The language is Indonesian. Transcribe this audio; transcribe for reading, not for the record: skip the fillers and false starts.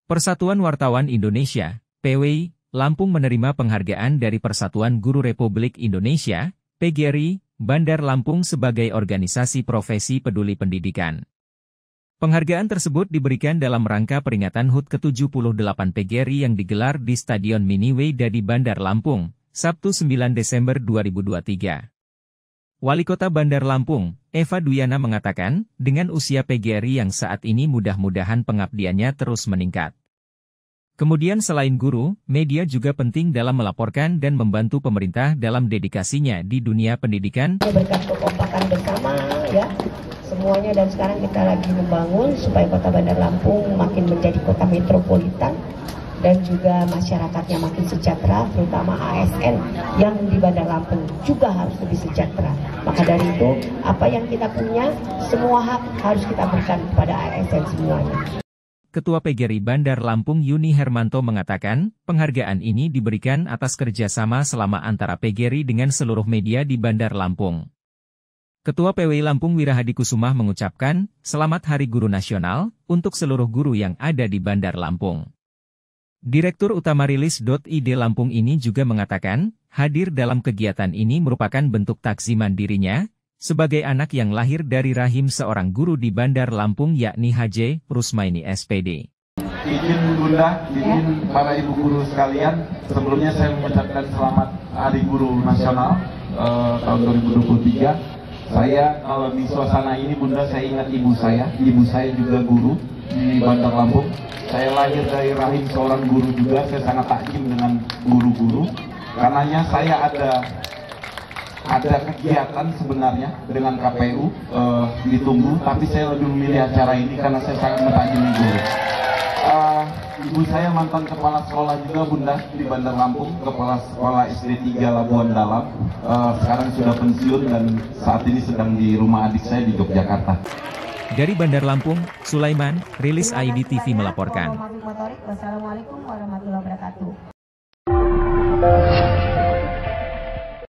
Persatuan Wartawan Indonesia, PWI, Lampung menerima penghargaan dari Persatuan Guru Republik Indonesia, PGRI, Bandar Lampung sebagai organisasi profesi peduli pendidikan. Penghargaan tersebut diberikan dalam rangka peringatan HUT ke-78 PGRI yang digelar di Stadion Mini Weida di Bandar Lampung, Sabtu 9 Desember 2023. Wali Kota Bandar Lampung, Eva Duyana mengatakan, dengan usia PGRI yang saat ini mudah-mudahan pengabdiannya terus meningkat. Kemudian selain guru, media juga penting dalam melaporkan dan membantu pemerintah dalam dedikasinya di dunia pendidikan. Berkat kekompakan bersama ya, semuanya, dan sekarang kita lagi membangun supaya Kota Bandar Lampung makin menjadi kota metropolitan dan juga masyarakatnya makin sejahtera, terutama ASN yang di Bandar Lampung juga harus lebih sejahtera. Maka dari itu, apa yang kita punya, semua hak harus kita berikan kepada ASN semuanya. Ketua PGRI Bandar Lampung Yuni Hermanto mengatakan, penghargaan ini diberikan atas kerjasama selama antara PGRI dengan seluruh media di Bandar Lampung. Ketua PWI Lampung Wirahadi Kusumah mengucapkan, Selamat Hari Guru Nasional, untuk seluruh guru yang ada di Bandar Lampung. Direktur Utama Rilis.id Lampung ini juga mengatakan, hadir dalam kegiatan ini merupakan bentuk takziman dirinya, sebagai anak yang lahir dari rahim seorang guru di Bandar Lampung yakni H.J. Rusmaini SPD. Izin Bunda, izin para ibu guru sekalian, sebelumnya saya mengucapkan selamat Hari Guru Nasional tahun 2023. Saya kalau di suasana ini Bunda, saya ingat ibu saya juga guru di Bandar Lampung. Saya lahir dari rahim seorang guru juga, saya sangat takjub dengan guru-guru. Karenanya saya ada kegiatan sebenarnya dengan KPU ditunggu, tapi saya lebih memilih acara ini karena saya sangat mentakjub guru. Ibu saya mantan kepala sekolah juga Bunda di Bandar Lampung, kepala sekolah SD 3 Labuan Dalam. Sekarang sudah pensiun dan saat ini sedang di rumah adik saya di Yogyakarta. Dari Bandar Lampung, Sulaiman, Rilis ID TV melaporkan. Wassalamualaikum warahmatullahi wabarakatuh.